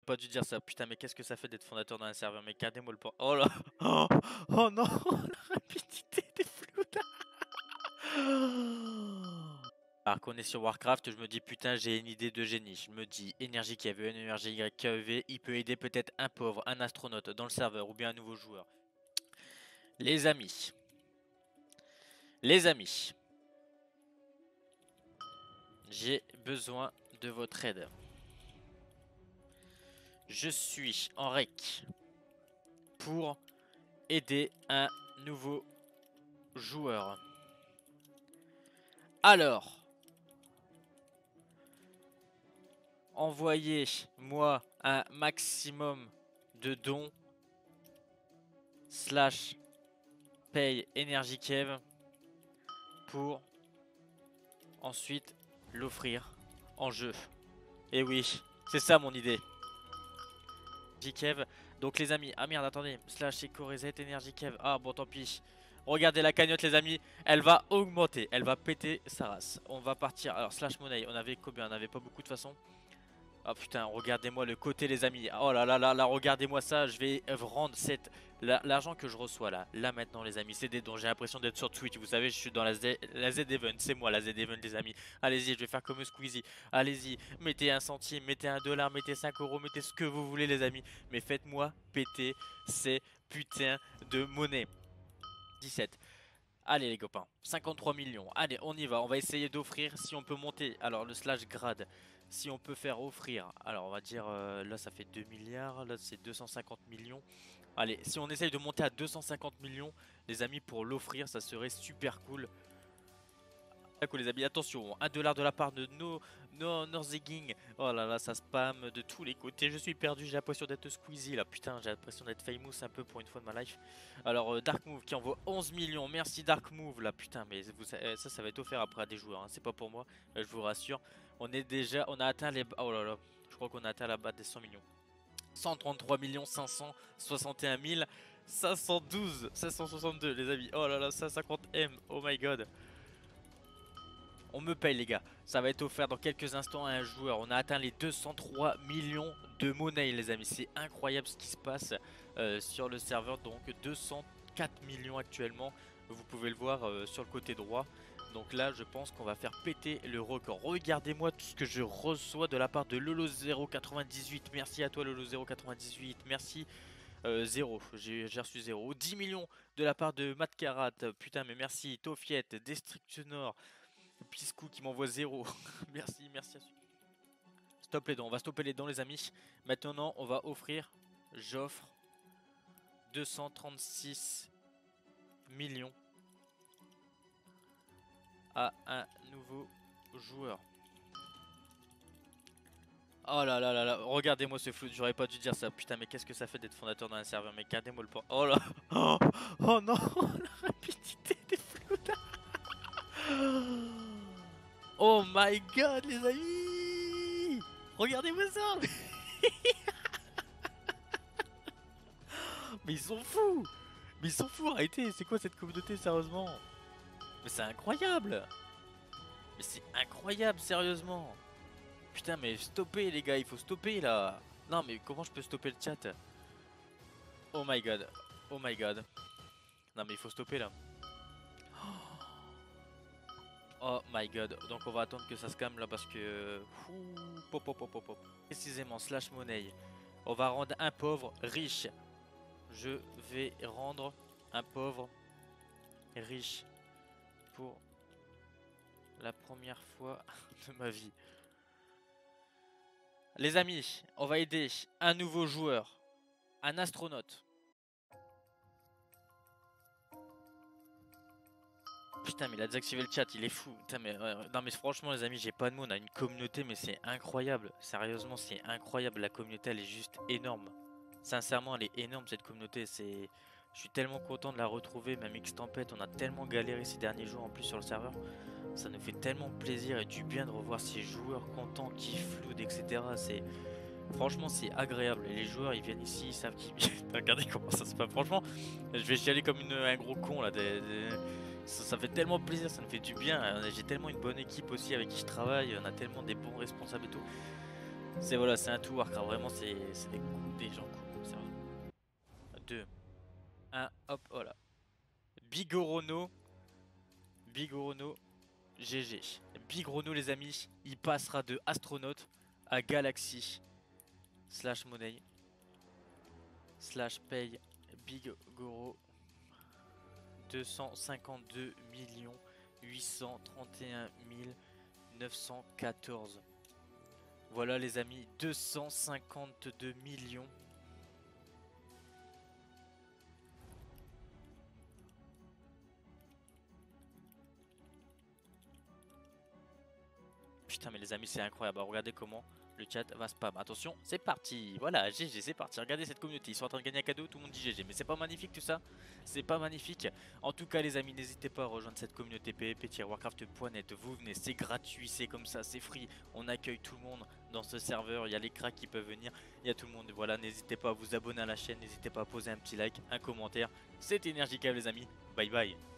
Pas dû dire ça, putain, mais qu'est-ce que ça fait d'être fondateur dans un serveur, mais gardez-moi le port. Oh là. Oh, oh non, la rapidité des flous. Alors qu'on est sur Warcraft, je me dis putain, j'ai une idée de génie. Je me dis énergie KV, énergie KV, il peut aider peut-être un pauvre, un astronaute dans le serveur ou bien un nouveau joueur. Les amis, j'ai besoin de votre aide. Je suis en rec pour aider un nouveau joueur. Alors, envoyez-moi un maximum de dons slash paye énergie Kev pour ensuite l'offrir en jeu. Et oui, c'est ça mon idée. Kev. Donc les amis, ah merde attendez, slash eco reset énergie Kev. Ah bon tant pis. Regardez la cagnotte les amis, elle va augmenter, elle va péter sa race. On va partir, alors slash monnaie, on avait combien? On avait pas beaucoup de toute façon. Oh putain, regardez-moi le côté les amis. Oh là là là là, regardez-moi ça. Je vais rendre l'argent que je reçois là maintenant les amis. C'est des dons. J'ai l'impression d'être sur Twitch. Vous savez, je suis dans la Z-Event. C'est moi la Z-Event les amis. Allez-y, je vais faire comme Squeezie. Allez-y, mettez un centime, mettez un dollar, mettez 5 euros, mettez ce que vous voulez les amis. Mais faites-moi péter ces putains de monnaie. 17. Allez les copains, 53 millions. Allez, on y va. On va essayer d'offrir si on peut monter. Alors le slash grade. Si on peut faire offrir, alors on va dire là ça fait 2 milliards, là c'est 250 millions. Allez, si on essaye de monter à 250 millions, les amis, pour l'offrir, ça serait super cool. Cool les amis, attention, 1 dollar de la part de Norzegging. Oh là là, ça spam de tous les côtés. Je suis perdu, j'ai l'impression d'être Squeezie là. Putain, j'ai l'impression d'être famous un peu pour une fois de ma life. Alors Dark Move qui envoie 11 millions. Merci Dark Move là, putain, mais ça va être offert après à des joueurs. Hein. C'est pas pour moi, je vous rassure. On a atteint les. Oh là là, je crois qu'on a atteint la barre des 100 millions. 133 561 512 562 les amis. Oh là là, 150 M. Oh my god. On me paye les gars, ça va être offert dans quelques instants à un joueur. On a atteint les 203 millions de monnaie les amis. C'est incroyable ce qui se passe sur le serveur. Donc 204 millions actuellement. Vous pouvez le voir sur le côté droit. Donc là je pense qu'on va faire péter le record. Regardez-moi tout ce que je reçois de la part de Lolo098. Merci à toi Lolo098. Merci 0, j'ai reçu 0. 10 millions de la part de Matt Karat. Putain mais merci. Tofiette, Destructionor. Piscou qui m'envoie 0. Merci, merci à celui. Stop les dons, on va stopper les dons les amis. Maintenant on va offrir, j'offre 236 millions à un nouveau joueur. Oh là là là là, regardez-moi ce flou, j'aurais pas dû dire ça. Putain mais qu'est-ce que ça fait d'être fondateur dans un serveur, mais gardez-moi le port. Oh là. Oh, oh non, la rapidité des flous. Oh my god les amis, regardez-moi ça. Mais ils sont fous. Mais ils sont fous, arrêtez, c'est quoi cette communauté sérieusement? Mais c'est incroyable. Mais c'est incroyable sérieusement. Putain mais stoppez les gars, il faut stopper là. Non mais comment je peux stopper le chat? Oh my god, oh my god. Non mais il faut stopper là. Oh my god, donc on va attendre que ça se calme là parce que... Pop, pop, pop, pop, pop. Précisément, slash monnaie. On va rendre un pauvre riche. Je vais rendre un pauvre riche pour la première fois de ma vie. Les amis, on va aider un nouveau joueur, un astronaute. Putain mais il a désactivé le chat, il est fou. Putain mais non mais franchement les amis, j'ai pas de mots, on a une communauté mais c'est incroyable. Sérieusement c'est incroyable, la communauté elle est juste énorme. Sincèrement elle est énorme cette communauté, je suis tellement content de la retrouver, même X Tempête, on a tellement galéré ces derniers jours en plus sur le serveur. Ça nous fait tellement plaisir et du bien de revoir ces joueurs contents qui floudent etc. Franchement c'est agréable et les joueurs ils viennent ici, ils savent qu'ils viennent. Regardez comment ça se passe, franchement je vais chialer comme un gros con là. Ça fait tellement plaisir, ça me fait du bien. J'ai tellement une bonne équipe aussi avec qui je travaille, on a tellement des bons responsables et tout. C'est voilà, c'est un tout Warcraft, vraiment c'est des gens cool, c'est vrai. 2, 1, hop, voilà. Bigorono, Bigorono, GG. Bigorono les amis, il passera de astronaute à Galaxy slash monnaie slash paye Bigoro 252 831 914. Voilà les amis, 252 millions. Putain mais les amis c'est incroyable, regardez comment le chat va spam. Attention, c'est parti. Voilà, GG, c'est parti. Regardez cette communauté, ils sont en train de gagner un cadeau, tout le monde dit GG. Mais c'est pas magnifique tout ça? C'est pas magnifique? En tout cas les amis, n'hésitez pas à rejoindre cette communauté PvP-Warcraft.net. Vous venez, c'est gratuit, c'est comme ça, c'est free. On accueille tout le monde dans ce serveur, il y a les cracks qui peuvent venir, il y a tout le monde. Voilà, n'hésitez pas à vous abonner à la chaîne, n'hésitez pas à poser un petit like, un commentaire. C'était Energy Cave les amis, bye bye.